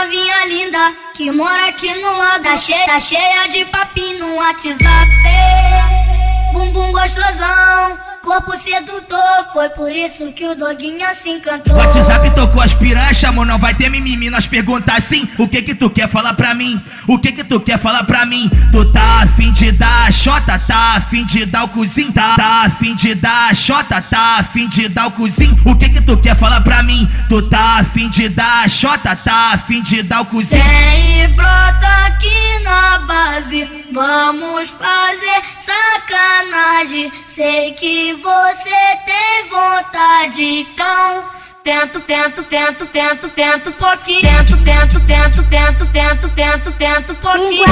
novinha linda que mora aqui no lado, tá cheia de papinho no WhatsApp. Bumbum gostosão, corpo sedutor, foi por isso que o doguinho se encantou. WhatsApp tocou as piranhas, chamou, não vai ter mimimi. Nós pergunta assim, o que que tu quer falar pra mim? O que que tu quer falar pra mim? Tu tá afim de dar a xota, tá afim de dar o cozinho? Tá afim de dar a xota, tá afim de dar o cozinho? O que que tu quer falar pra mim? Tu tá afim de dar a xota, tá afim de dar o cozinho? Vem e brota aqui na base, vamos fazer sacanagem. Sei que você tem vontade, então tento pouquinho. Tento pouquinho.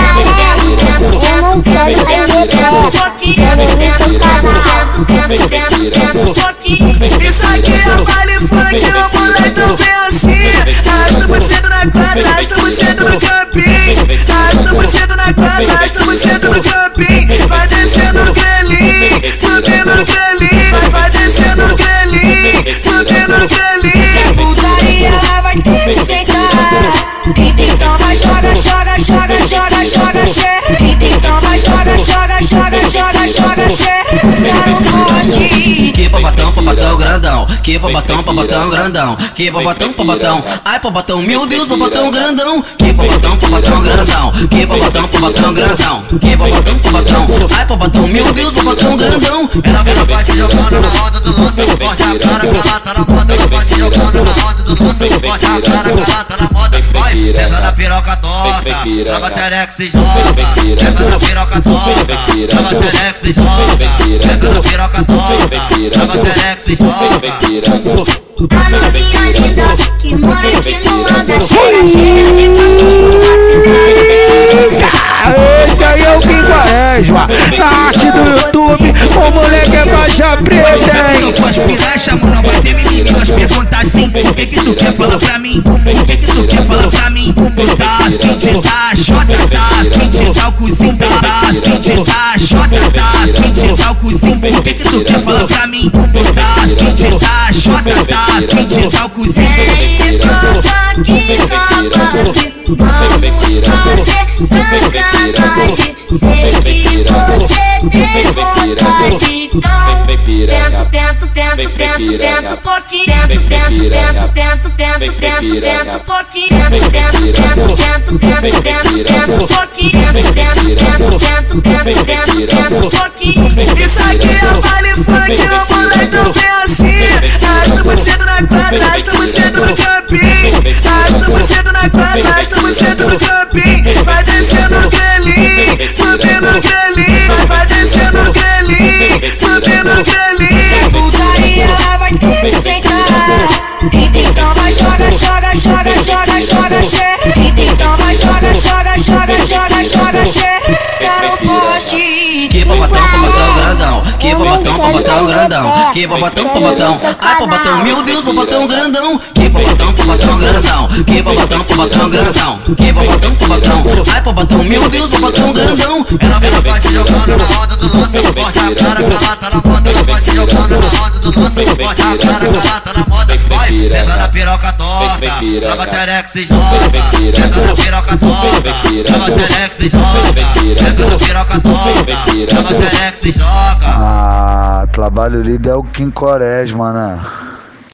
Isso aqui é baile funk, o moleque não vem assim. Arrasta você na quadra, arrasta você no campinho. Arrasta você na quadra, arrasta você no campinho. Vai descendo o gelinho, subindo o gelinho. Vai descendo o gelinho, subindo o gelinho. Que putaria ela vai ter que sentar. Então vai joga, xé. Então vai joga, xé. Quero um poste. Que popatão grandão. Que popatão grandão. Que popatão. Ai popatão, meu Deus, popatão grandão. Que popatão grandão. Que popatão grandão. Que popatão. Ai popatão, meu Deus, popatão grandão. Ela vai se jogando na roda do lança, corte a cara, ela tá na moda. Ela vai se jogando na roda do lança, corte a cara, ela tá na moda. Vai, senta na piroca torta, trava xereca se joga. Senta na piroca torta, trava xereca se joga. Senta na piroca torta, trava xereca se joga. A novinha linda que mora aqui no lado, tá cheia de papinho no WhatsApp. Esse aí é o Kim Quaresma, na arte do YouTube, o moleque é faixa preta, hein? Tocou as piranhas, chamou, não vai ter mimimi. Nós pergunta assim, o que que tu quer falar pra mim? O que que tu quer falar pra mim? Tu tá afim de dar a xota, tá afim de dar o cozinho? Tá afim de dar a xota, tá afim de dar o cozinho? O que que tu quer falar pra mim? Tu tá afim de dar a xota, tá afim de dar o cozinho? Vem e brota aqui na base, vamos fazer sacanagem. Sei que você tem vontade, então tento pouquinho. Tento pouquinho. Isso aqui é baile funk, o moleque não vem assim. Arrasta você na quadra, arrasta você no campinho. Arrasta você na quadra, arrasta você no campinho. Vai descendo o gelinho, subindo o gelinho. Vai descendo o gelinho, subindo o gelinho. Que putaria ela vai ter que sentar. Então vai joga, xé. Então vai joga, xé. Quero um poste. Que popatão grandão. Que popatão grandão. Que popatão. Ai popatão, meu Deus, popatão grandão. Que popatão grandão. Que popatão grandão. Que popatão. Ai popatão, meu Deus, popatão grandão. Ela vai se jogando na roda do lança, corte a cara, ela tá na moda. Ela vai se jogando na roda do lança, corte a cara, ela tá na moda. Vai, senta na piroca torta, trava xereca se joga. Senta na piroca torta, trava xereca se joga. Senta na piroca torta, trava xereca se joga. Ah, trabalho líder é o Kim Quaresma, né?